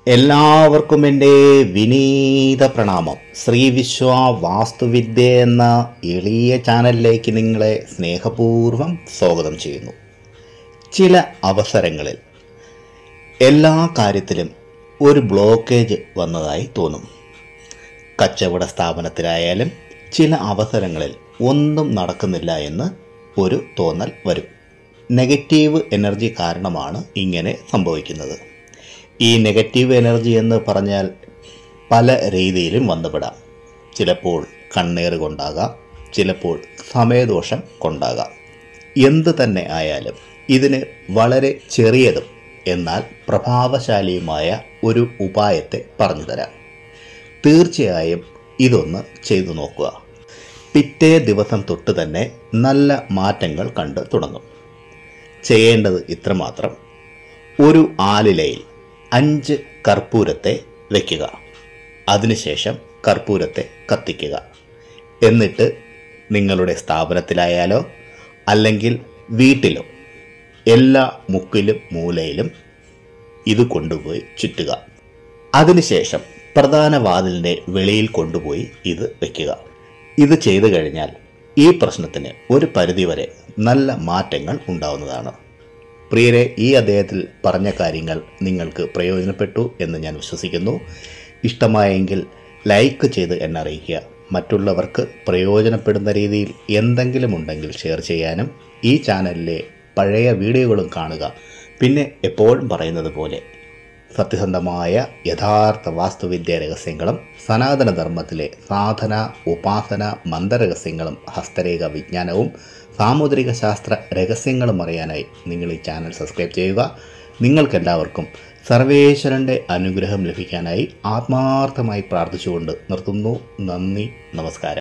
എല്ലാവർക്കും എൻ്റെ വിനീത പ്രണാമം. ശ്രീ വിശ്വ വാസ്തുവിദ്യ എന്ന എളിയ ചാനലിലേക്ക് നിങ്ങളെ സ്നേഹപൂർവ്വം സ്വാഗതം ചെയ്യുന്നു. ചില അവസരങ്ങളിൽ എല്ലാ കാര്യത്തിലും ഒരു ബ്ലോക്കേജ് വന്നതായി തോന്നും. കച്ചവട സ്ഥാപനത്തിലായാലും ചില അവസരങ്ങളിൽ ഒന്നും നടക്കുന്നില്ല എന്ന് ഒരു തോന്നൽ വരും. നെഗറ്റീവ് എനർജി കാരണമാണ് ഇങ്ങനെ സംഭവിക്കുന്നത്. ഈ നെഗറ്റീവ് എനർജി എന്ന് പറഞ്ഞാൽ പല രീതിയിലും വന്നുപെടാം. ചിലപ്പോൾ കണ്ണേറ് കൊണ്ടാകാം, ചിലപ്പോൾ സമയദോഷം കൊണ്ടാകാം. എന്ത് തന്നെ ആയാലും ഇതിന് വളരെ ചെറിയതും എന്നാൽ പ്രഭാവശാലിയുമായ ഒരു ഉപായത്തെ പറഞ്ഞു തരാം. തീർച്ചയായും ഇതൊന്ന് ചെയ്തു നോക്കുക. പിറ്റേ ദിവസം തൊട്ട് തന്നെ നല്ല മാറ്റങ്ങൾ കണ്ടു തുടങ്ങും. ചെയ്യേണ്ടത് ഇത്രമാത്രം: ഒരു ആലിലയിൽ 5 കർപ്പൂരത്തെ വയ്ക്കുക. അതിനുശേഷം കർപ്പൂരത്തെ കത്തിക്കുക. എന്നിട്ട് നിങ്ങളുടെ സ്ഥാപനത്തിലായാലോ അല്ലെങ്കിൽ വീട്ടിലോ എല്ലാ മുക്കിലും മൂലയിലും ഇത് കൊണ്ടുപോയി ചുറ്റുക. അതിനുശേഷം പ്രധാന വാതിലിൻ്റെ വെളിയിൽ കൊണ്ടുപോയി ഇത് വയ്ക്കുക. ഇത് ചെയ്തു കഴിഞ്ഞാൽ ഈ പ്രശ്നത്തിന് ഒരു പരിധിവരെ നല്ല മാറ്റങ്ങൾ ഉണ്ടാവുന്നതാണ്. പ്രിയരെ, ഈ അദ്ദേഹത്തിൽ പറഞ്ഞ കാര്യങ്ങൾ നിങ്ങൾക്ക് പ്രയോജനപ്പെട്ടു എന്ന് ഞാൻ വിശ്വസിക്കുന്നു. ഇഷ്ടമായെങ്കിൽ ലൈക്ക് ചെയ്ത് എന്നെ അറിയിക്കുക. മറ്റുള്ളവർക്ക് പ്രയോജനപ്പെടുന്ന രീതിയിൽ എന്തെങ്കിലും ഉണ്ടെങ്കിൽ ഷെയർ ചെയ്യാനും ഈ ചാനലിലെ പഴയ വീഡിയോകളും കാണുക. പിന്നെ എപ്പോഴും പറയുന്നത് പോലെ സത്യസന്ധമായ യഥാർത്ഥ വാസ്തുവിദ്യ രഹസ്യങ്ങളും സനാതനധർമ്മത്തിലെ സാധന, ഉപാസന, മന്ത്രരഹസ്യങ്ങളും ഹസ്തരേഖ വിജ്ഞാനവും സാമുദ്രിക ശാസ്ത്ര രഹസ്യങ്ങളും അറിയാനായി നിങ്ങൾ ഈ ചാനൽ സബ്സ്ക്രൈബ് ചെയ്യുക. നിങ്ങൾക്കെല്ലാവർക്കും സർവേശ്വരൻ്റെ അനുഗ്രഹം ലഭിക്കാനായി ആത്മാർത്ഥമായി പ്രാർത്ഥിച്ചുകൊണ്ട് നിർത്തുന്നു. നന്ദി, നമസ്കാരം.